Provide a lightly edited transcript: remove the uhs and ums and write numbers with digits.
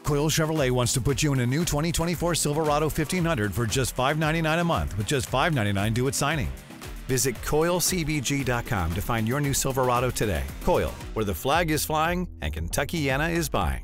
Coyle Chevrolet wants to put you in a new 2024 Silverado 1500 for just $599 a month with just $599 due at signing. Visit CoyleCBG.com to find your new Silverado today. Coyle, where the flag is flying and Kentuckiana is buying.